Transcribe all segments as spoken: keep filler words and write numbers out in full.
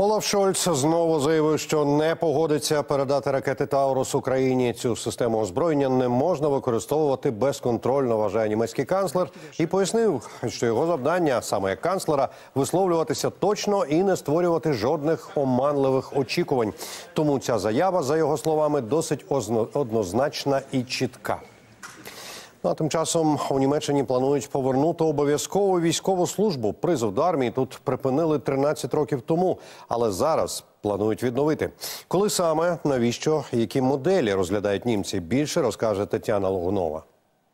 Олаф Шольц знову заявив, що не погодиться передати ракети «Таурус» Україні. Цю систему озброєння не можна використовувати безконтрольно, вважає німецький канцлер. І пояснив, що його завдання, саме як канцлера, висловлюватися точно і не створювати жодних оманливих очікувань. Тому ця заява, за його словами, досить однозначна і чітка. Ну, а тим часом у Німеччині планують повернути обов'язкову військову службу. Призов до армії тут припинили тринадцять років тому, але зараз планують відновити. Коли саме, навіщо, які моделі розглядають німці, більше розкаже Тетяна Логунова.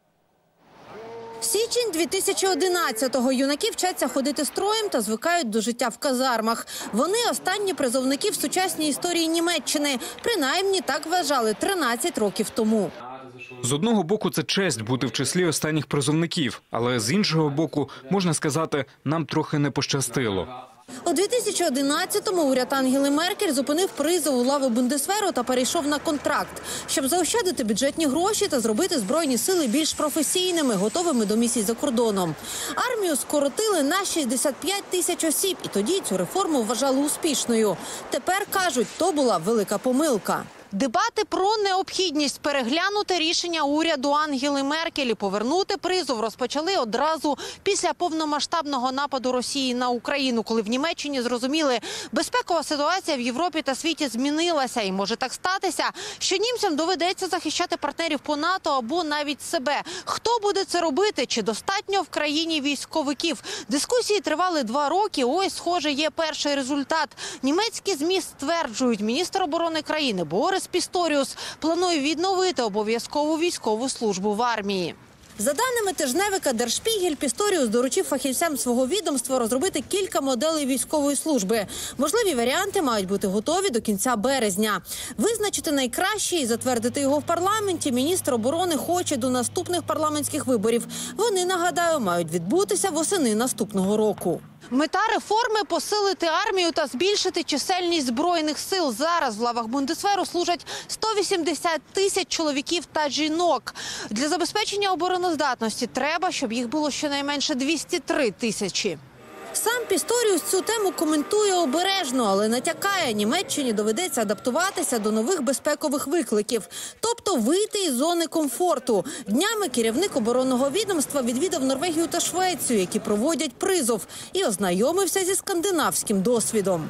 Січень дві тисячі одинадцятого. Юнаки вчаться ходити строєм та звикають до життя в казармах. Вони останні призовники в сучасній історії Німеччини. Принаймні так вважали тринадцять років тому. З одного боку, це честь бути в числі останніх призовників, але з іншого боку, можна сказати, нам трохи не пощастило. У дві тисячі одинадцятому уряд Ангели Меркель зупинив призов у лави Бундесверу та перейшов на контракт, щоб заощадити бюджетні гроші та зробити Збройні сили більш професійними, готовими до місій за кордоном. Армію скоротили на шістдесят п'ять тисяч осіб, і тоді цю реформу вважали успішною. Тепер, кажуть, то була велика помилка. Дебати про необхідність переглянути рішення уряду Ангели Меркель і повернути призов розпочали одразу після повномасштабного нападу Росії на Україну, коли в Німеччині зрозуміли, безпекова ситуація в Європі та світі змінилася. І може так статися, що німцям доведеться захищати партнерів по НАТО або навіть себе. Хто буде це робити? Чи достатньо в країні військовиків? Дискусії тривали два роки. Ось, схоже, є перший результат. Німецькі ЗМІ стверджують, міністр оборони країни Борис Пісторіус планує відновити обов'язкову військову службу в армії. За даними тижневика Der Spiegel, Пісторіус доручив фахівцям свого відомства розробити кілька моделей військової служби. Можливі варіанти мають бути готові до кінця березня. Визначити найкращий і затвердити його в парламенті міністр оборони хоче до наступних парламентських виборів. Вони, нагадаю, мають відбутися восени наступного року. Мета реформи – посилити армію та збільшити чисельність Збройних сил. Зараз в лавах Бундесверу служать сто вісімдесят тисяч чоловіків та жінок. Для забезпечення обороноздатності треба, щоб їх було щонайменше двісті три тисячі. Сам Пісторіус цю тему коментує обережно, але натякає, Німеччині доведеться адаптуватися до нових безпекових викликів, тобто вийти із зони комфорту. Днями керівник оборонного відомства відвідав Норвегію та Швецію, які проводять призов, і ознайомився зі скандинавським досвідом.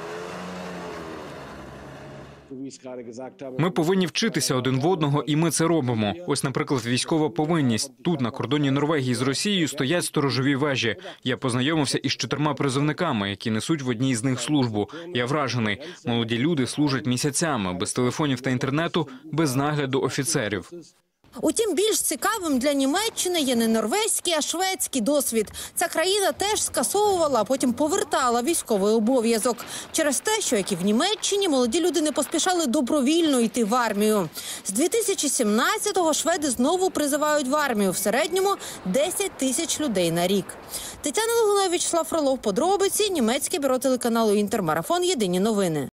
Ми повинні вчитися один в одного, і ми це робимо. Ось, наприклад, військова повинність. Тут, на кордоні Норвегії з Росією, стоять сторожові вежі. Я познайомився із чотирма призовниками, які несуть в одній з них службу. Я вражений. Молоді люди служать місяцями, без телефонів та інтернету, без нагляду офіцерів. Утім, більш цікавим для Німеччини є не норвезький, а шведський досвід. Ця країна теж скасовувала, а потім повертала військовий обов'язок. Через те, що, як і в Німеччині, молоді люди не поспішали добровільно йти в армію. З дві тисячі сімнадцятого шведи знову призивають в армію. В середньому десять тисяч людей на рік. Тетяна Логунова, Вячеслав Фролов, подробиці, німецьке бюро телеканалу «Інтермарафон», єдині новини.